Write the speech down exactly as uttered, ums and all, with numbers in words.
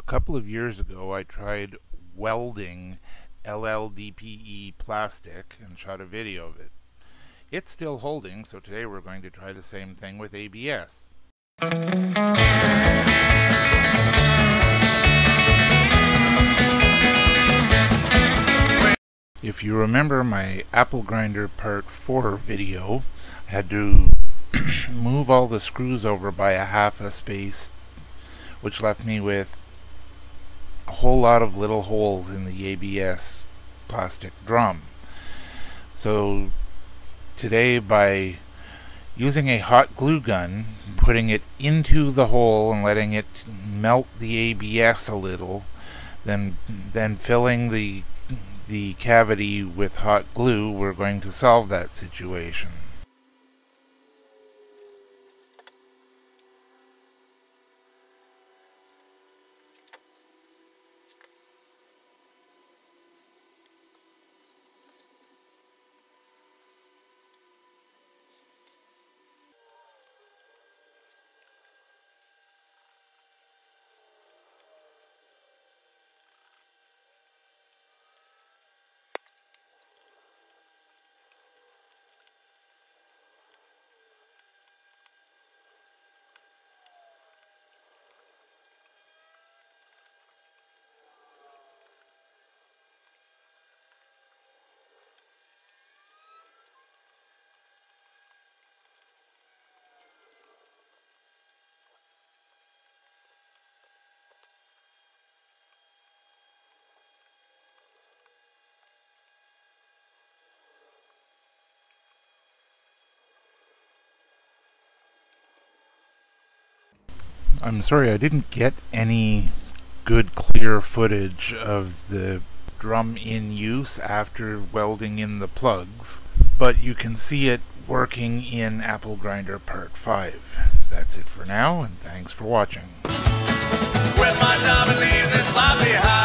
A couple of years ago I tried welding L L D P E plastic and shot a video of it. It's still holding, so today we're going to try the same thing with A B S. If you remember my apple grinder part four video, I had to move all the screws over by a half a space, which left me with a whole lot of little holes in the A B S plastic drum. So today, by using a hot glue gun, putting it into the hole and letting it melt the A B S a little, then then filling the the cavity with hot glue, we're going to solve that situation. I'm sorry, I didn't get any good clear footage of the drum in use after welding in the plugs, but you can see it working in Apple Grinder Part five. That's it for now, and thanks for watching. Quit my job and leave this life behind.